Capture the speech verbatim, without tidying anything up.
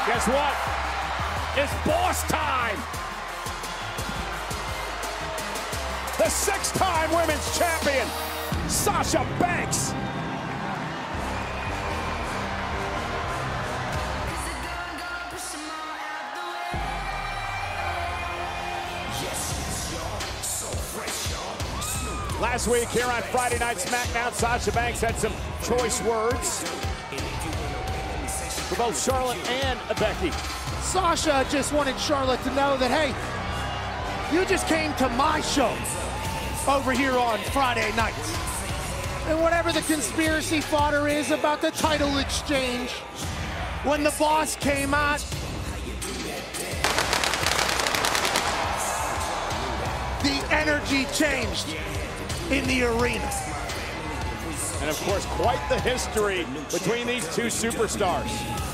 Guess what? It's boss time! The six-time women's champion, Sasha Banks. Last week here on Friday Night SmackDown, Sasha Banks had some choice words for both Charlotte and Becky. Sasha just wanted Charlotte to know that, hey, you just came to my show over here on Friday nights. And whatever the conspiracy fodder is about the title exchange, when the boss came out, the energy changed in the arena. And of course, quite the history between these two superstars.